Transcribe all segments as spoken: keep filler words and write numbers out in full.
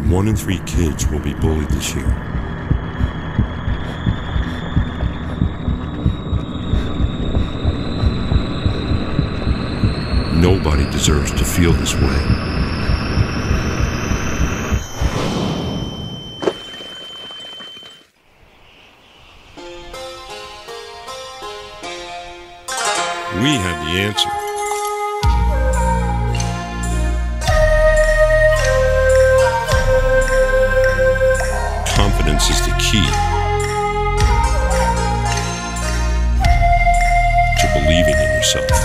One in three kids will be bullied this year. Nobody deserves to feel this way. We have the answer. Confidence is the key to believing in yourself.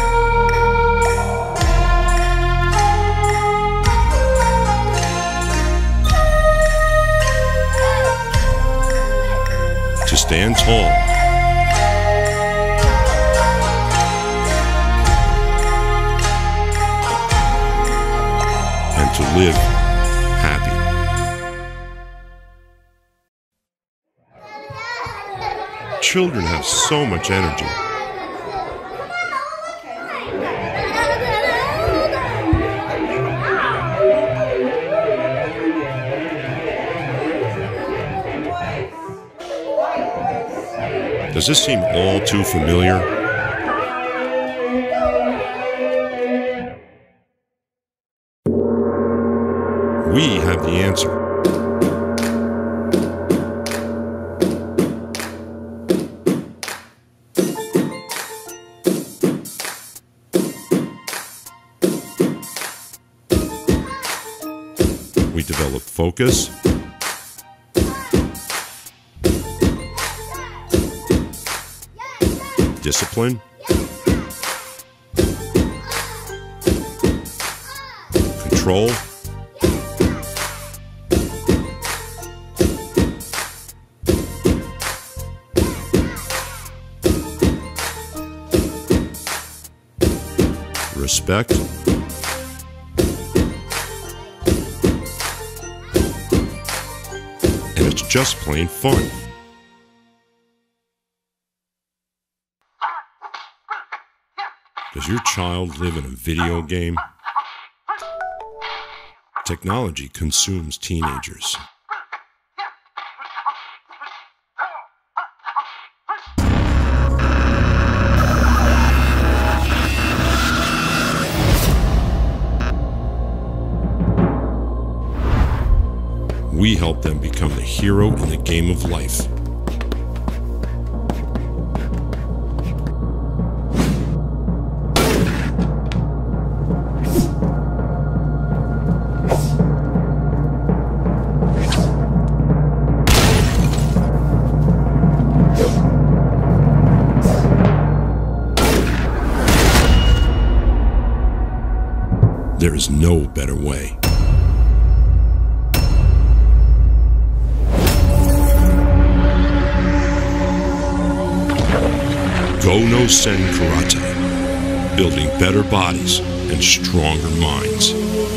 To stand tall and to live happy. Children have so much energy. Does this seem all too familiar? We have the answer. We develop focus, discipline, control, respect, and it's just plain fun. Does your child live in a video game? Technology consumes teenagers. We help them become the hero in the game of life. There is no better way. Go no Sen Karate, building better bodies and stronger minds.